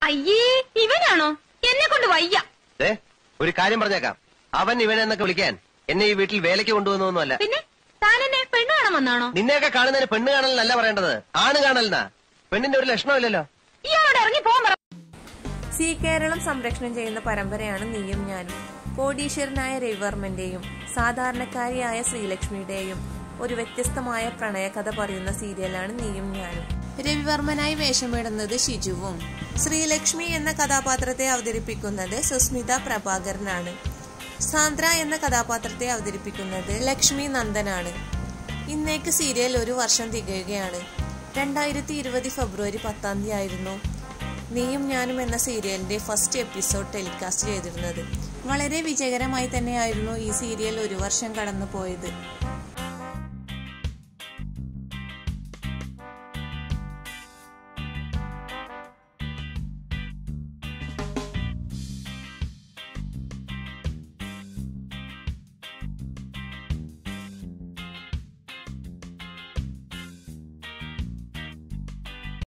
അയ്യേ, ഇവനാണോ? എന്നെ കൊണ്ട് വയ്യ. ഒരു കാര്യം പറഞ്ഞേക്കാം, അവൻ ഇവനെന്നൊക്കെ വിളിക്കാൻ എന്നെ ഈ വീട്ടിൽ വേലയ്ക്ക് കൊണ്ടുവന്നൊന്നുമല്ല. പിന്നെ താൻ എന്നെ പെണ്ണ് കാണാൻ വന്നാണോ? നിന്നെയൊക്കെ കാണുന്നതിന് പെണ്ണ് കാണലല്ല പറയേണ്ടത്, ആണ് കാണലെന്നാ. പെണ്ണിന്റെ ഒരു ലക്ഷണമില്ലല്ലോ. ഇയാളോട് ഇറങ്ങി പോകാൻ. സി കേരളം സംരക്ഷണം ചെയ്യുന്ന പരമ്പരയാണ് നീയും ഞാനും. കോടീശ്വരനായ രവിവർമ്മന്റെയും സാധാരണക്കാരിയായ ശ്രീലക്ഷ്മിയുടെയും ഒരു വ്യത്യസ്തമായ പ്രണയകഥ പറയുന്ന സീരിയലാണ് നീയും ഞാനും. രവിവർമ്മനായി വേഷമിടുന്നത് ഷിജുവും ശ്രീലക്ഷ്മി എന്ന കഥാപാത്രത്തെ അവതരിപ്പിക്കുന്നത് സുസ്മിത പ്രഭാകരനാണ്. സാന്ദ്ര എന്ന കഥാപാത്രത്തെ അവതരിപ്പിക്കുന്നത് ലക്ഷ്മി നന്ദനാണ്. ഇന്നേക്ക് സീരിയൽ 1 വർഷം തികയുകയാണ്. 2020 ഫെബ്രുവരി 10 ആയിരുന്നു നീയും ഞാനും എന്ന സീരിയലിന്റെ ഫസ്റ്റ് എപ്പിസോഡ് ടെലികാസ്റ്റ് ചെയ്തിരുന്നത്. വളരെ വിജയകരമായി തന്നെയായിരുന്നു ഈ സീരിയൽ 1 വർഷം കടന്നു പോയത്.